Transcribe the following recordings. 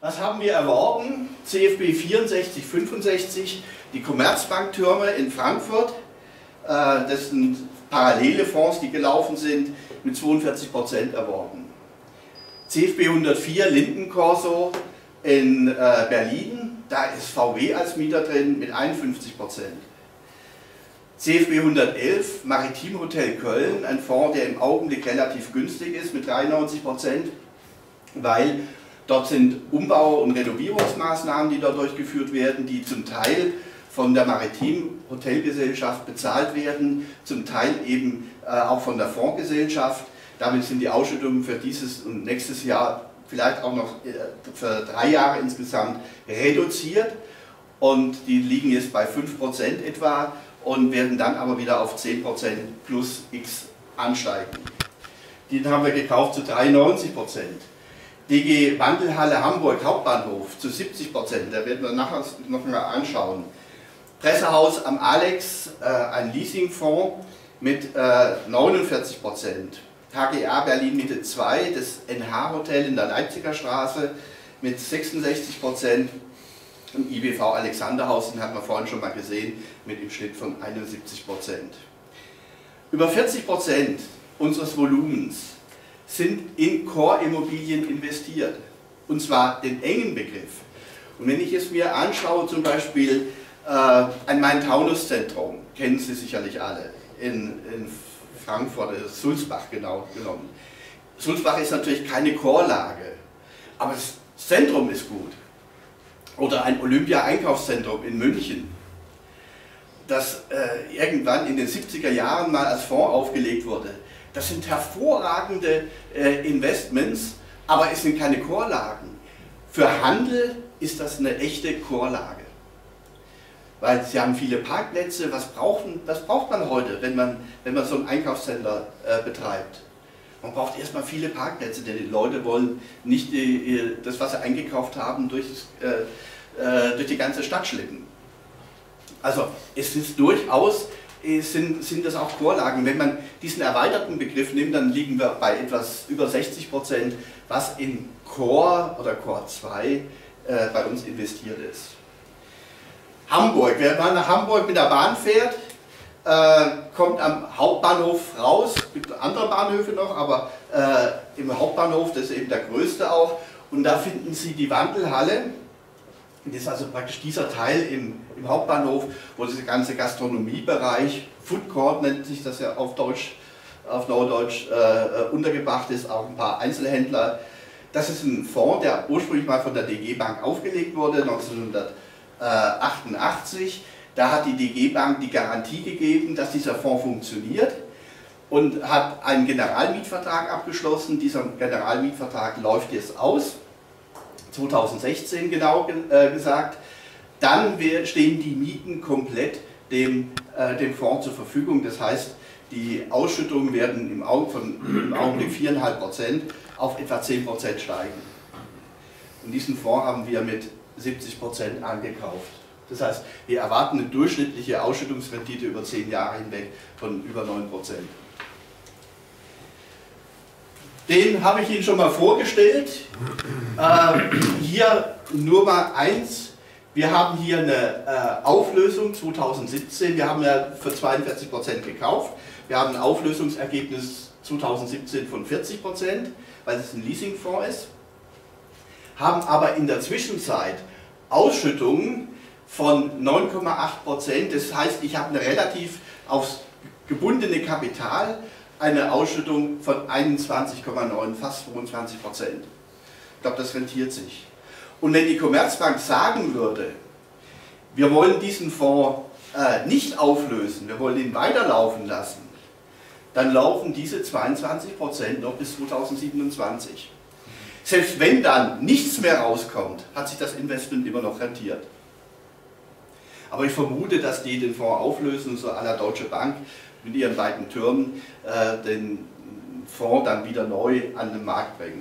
Was haben wir erworben? CFB 6465, die Commerzbank-Türme in Frankfurt. Das sind parallele Fonds, die gelaufen sind, mit 42% erworben. CFB 104 Lindencorso in Berlin, da ist VW als Mieter drin mit 51%. CFB 111 Maritim Hotel Köln, ein Fonds, der im Augenblick relativ günstig ist mit 93%, weil dort sind Umbau- und Renovierungsmaßnahmen, die dort durchgeführt werden, die zum Teil von der Maritim Hotelgesellschaft bezahlt werden, zum Teil eben auch von der Fondsgesellschaft. Damit sind die Ausschüttungen für dieses und nächstes Jahr, vielleicht auch noch für 3 Jahre insgesamt, reduziert. Und die liegen jetzt bei 5% etwa und werden dann aber wieder auf 10% plus X ansteigen. Den haben wir gekauft zu 93%. DG Wandelhalle Hamburg Hauptbahnhof zu 70%, da werden wir nachher noch mal anschauen. Pressehaus am Alex, ein Leasingfonds mit 49%. HGA Berlin Mitte 2, das NH Hotel in der Leipziger Straße mit 66%. Und IBV Alexanderhausen hat man vorhin schon mal gesehen, mit im Schnitt von 71%. Über 40% unseres Volumens sind in Core-Immobilien investiert. Und zwar den engen Begriff. Und wenn ich es mir anschaue, zum Beispiel ein Main-Taunus-Zentrum, kennen Sie sicherlich alle, in Frankfurt, Sulzbach genau genommen. Sulzbach ist natürlich keine Core-Lage, aber das Zentrum ist gut. Oder ein Olympia-Einkaufszentrum in München, das irgendwann in den 70er Jahren mal als Fonds aufgelegt wurde. Das sind hervorragende Investments, aber es sind keine Core-Lagen. Für Handel ist das eine echte Core-Lage. Weil sie haben viele Parkplätze. Was braucht man heute, wenn man so ein Einkaufscenter betreibt? Man braucht erstmal viele Parkplätze, denn die Leute wollen nicht das, was sie eingekauft haben, durch die ganze Stadt schleppen. Also es ist durchaus, sind das auch Core-Lagen. Wenn man diesen erweiterten Begriff nimmt, dann liegen wir bei etwas über 60%, was in Core oder Core 2 bei uns investiert ist. Hamburg, wer mal nach Hamburg mit der Bahn fährt, kommt am Hauptbahnhof raus, es gibt andere Bahnhöfe noch, aber im Hauptbahnhof, das ist eben der größte auch, und da finden Sie die Wandelhalle. Das ist also praktisch dieser Teil im Hauptbahnhof, wo dieser ganze Gastronomiebereich, Food Court nennt sich das ja auf Norddeutsch, untergebracht ist, auch ein paar Einzelhändler. Das ist ein Fonds, der ursprünglich mal von der DG Bank aufgelegt wurde, 1988. Da hat die DG Bank die Garantie gegeben, dass dieser Fonds funktioniert und hat einen Generalmietvertrag abgeschlossen. Dieser Generalmietvertrag läuft jetzt aus, 2016 genau gesagt. Dann stehen die Mieten komplett dem Fonds zur Verfügung. Das heißt, die Ausschüttungen werden im Augenblick 4,5% auf etwa 10% steigen. Und diesen Fonds haben wir mit 70% angekauft. Das heißt, wir erwarten eine durchschnittliche Ausschüttungsrendite über 10 Jahre hinweg von über 9%. Den habe ich Ihnen schon mal vorgestellt. Hier nur mal eins. Wir haben hier eine Auflösung 2017. Wir haben ja für 42% gekauft. Wir haben ein Auflösungsergebnis 2017 von 40%, weil es ein Leasingfonds ist. Haben aber in der Zwischenzeit Ausschüttungen von 9,8%. Das heißt, ich habe eine relativ aufs gebundene Kapital eine Ausschüttung von 21,9, fast 25%. Ich glaube, das rentiert sich. Und wenn die Commerzbank sagen würde, wir wollen diesen Fonds nicht auflösen, wir wollen ihn weiterlaufen lassen, dann laufen diese 22% noch bis 2027. Selbst wenn dann nichts mehr rauskommt, hat sich das Investment immer noch rentiert. Aber ich vermute, dass die den Fonds auflösen, so à la Deutsche Bank mit ihren beiden Türmen den Fonds dann wieder neu an den Markt bringen.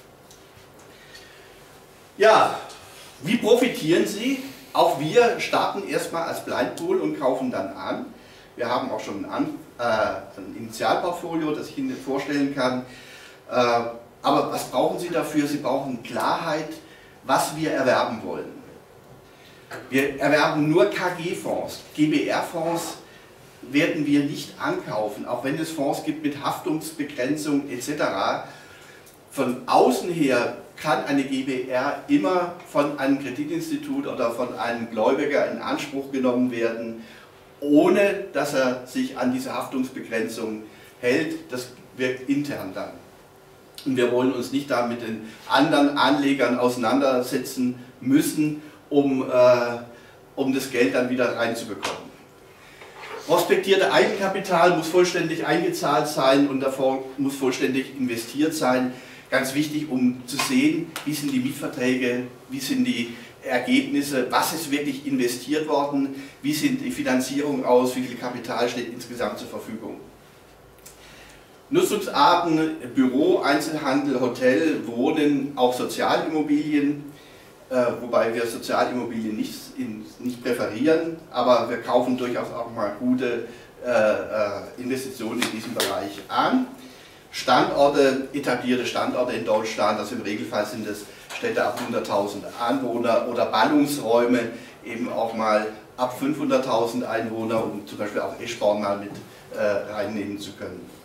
Ja, wie profitieren Sie? Auch wir starten erstmal als Blindpool und kaufen dann an. Wir haben auch schon ein Initialportfolio, das ich Ihnen vorstellen kann. Aber was brauchen Sie dafür? Sie brauchen Klarheit, was wir erwerben wollen. Wir erwerben nur KG-Fonds. GBR-Fonds werden wir nicht ankaufen, auch wenn es Fonds gibt mit Haftungsbegrenzung etc. Von außen her kann eine GBR immer von einem Kreditinstitut oder von einem Gläubiger in Anspruch genommen werden, ohne dass er sich an diese Haftungsbegrenzung hält. Das wirkt intern dann. Und wir wollen uns nicht da mit den anderen Anlegern auseinandersetzen müssen, um das Geld dann wieder reinzubekommen. Prospektierte Eigenkapital muss vollständig eingezahlt sein und der Fonds muss vollständig investiert sein. Ganz wichtig, um zu sehen, wie sind die Mietverträge, wie sind die Ergebnisse, was ist wirklich investiert worden, wie sieht die Finanzierung aus, wie viel Kapital steht insgesamt zur Verfügung. Nutzungsarten, Büro, Einzelhandel, Hotel, Wohnen, auch Sozialimmobilien, wobei wir Sozialimmobilien nicht präferieren, aber wir kaufen durchaus auch mal gute Investitionen in diesem Bereich an. Standorte, etablierte Standorte in Deutschland, also im Regelfall sind es Städte ab 100.000 Einwohner oder Ballungsräume eben auch mal ab 500.000 Einwohner, um zum Beispiel auch Eschborn mal mit reinnehmen zu können.